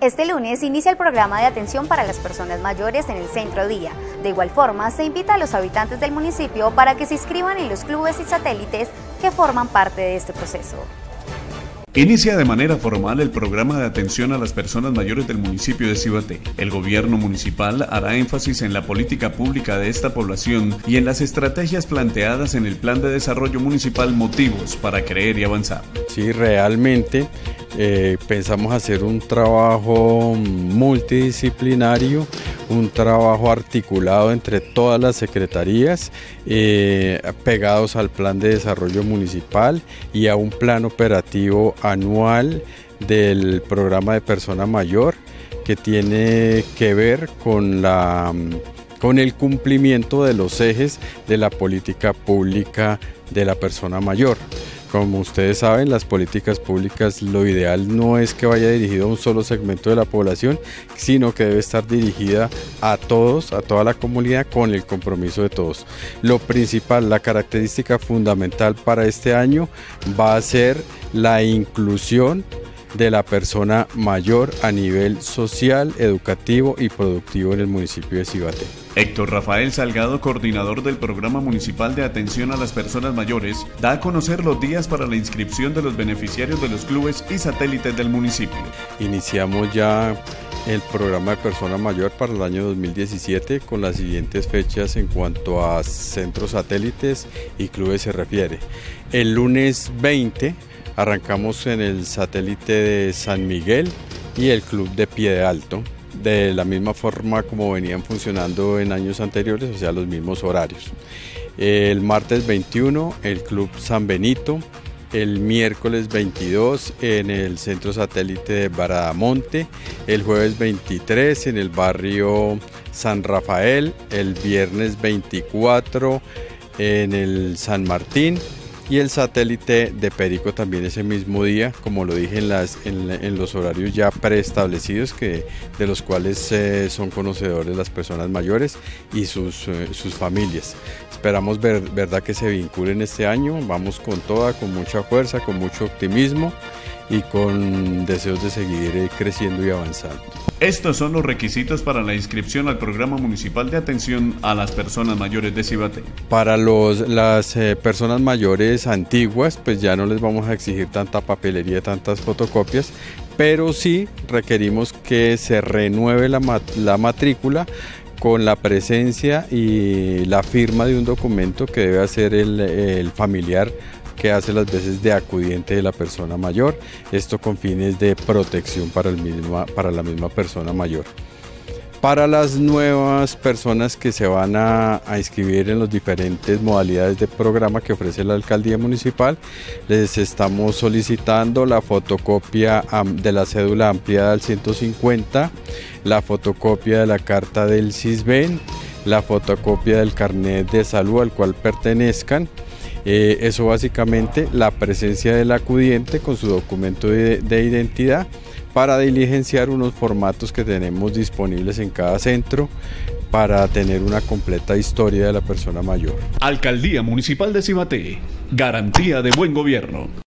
Este lunes inicia el programa de atención para las personas mayores en el Centro Día. De igual forma, se invita a los habitantes del municipio para que se inscriban en los clubes y satélites que forman parte de este proceso. Inicia de manera formal el programa de atención a las personas mayores del municipio de Cibaté. El gobierno municipal hará énfasis en la política pública de esta población y en las estrategias planteadas en el Plan de Desarrollo Municipal Motivos para Creer y Avanzar. Sí, realmente pensamos hacer un trabajo multidisciplinario, un trabajo articulado entre todas las secretarías, pegados al Plan de Desarrollo Municipal y a un plan operativo anual del programa de persona mayor que tiene que ver con el cumplimiento de los ejes de la política pública de la persona mayor. Como ustedes saben, las políticas públicas, lo ideal no es que vaya dirigido a un solo segmento de la población, sino que debe estar dirigida a todos, a toda la comunidad, con el compromiso de todos. Lo principal, la característica fundamental para este año va a ser la inclusión de la persona mayor a nivel social, educativo y productivo en el municipio de Cibaté. Héctor Rafael Salgado, coordinador del Programa Municipal de Atención a las Personas Mayores, da a conocer los días para la inscripción de los beneficiarios de los clubes y satélites del municipio. Iniciamos ya el programa de persona mayor para el año 2017 con las siguientes fechas en cuanto a centros satélites y clubes se refiere. El lunes 20 arrancamos en el satélite de San Miguel y el club de Pie Alto, de la misma forma como venían funcionando en años anteriores, o sea, los mismos horarios. El martes 21 el club San Benito, el miércoles 22 en el centro satélite de Baradamonte, el jueves 23 en el barrio San Rafael, el viernes 24 en el San Martín, y el satélite de Perico también ese mismo día, como lo dije en los horarios ya preestablecidos, de los cuales son conocedores las personas mayores y sus familias. Esperamos verdad que se vinculen este año, vamos con toda, con mucha fuerza, con mucho optimismo y con deseos de seguir creciendo y avanzando. Estos son los requisitos para la inscripción al Programa Municipal de Atención a las Personas Mayores de Cibaté. Para las personas mayores antiguas, pues ya no les vamos a exigir tanta papelería, tantas fotocopias, pero sí requerimos que se renueve la matrícula con la presencia y la firma de un documento que debe hacer el familiar que hace las veces de acudiente de la persona mayor, esto con fines de protección para la misma persona mayor. Para las nuevas personas que se van a inscribir en las diferentes modalidades de programa que ofrece la Alcaldía Municipal, les estamos solicitando la fotocopia de la cédula ampliada al 150, la fotocopia de la carta del CISBEN, la fotocopia del carnet de salud al cual pertenezcan. Eso básicamente, la presencia del acudiente con su documento de identidad para diligenciar unos formatos que tenemos disponibles en cada centro para tener una completa historia de la persona mayor. Alcaldía Municipal de Cibaté, garantía de buen gobierno.